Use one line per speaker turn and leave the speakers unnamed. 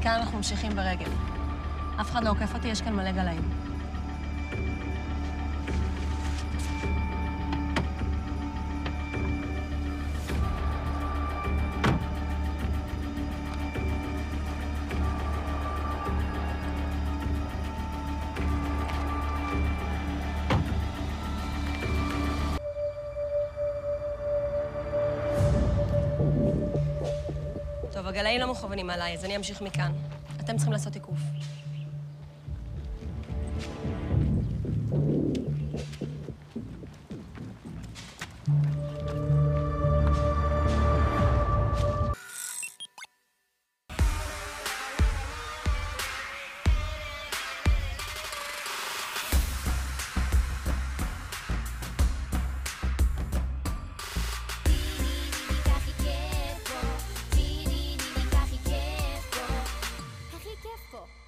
מכאן אנחנו ממשיכים ברגל. אף אחד לא עוקף אותי, יש כאן מלא גלאים. טוב, הגלאים לא מכוונים עליי, אז אני אמשיך מכאן. אתם צריכים לעשות עיקוף.
הכי כיף פה.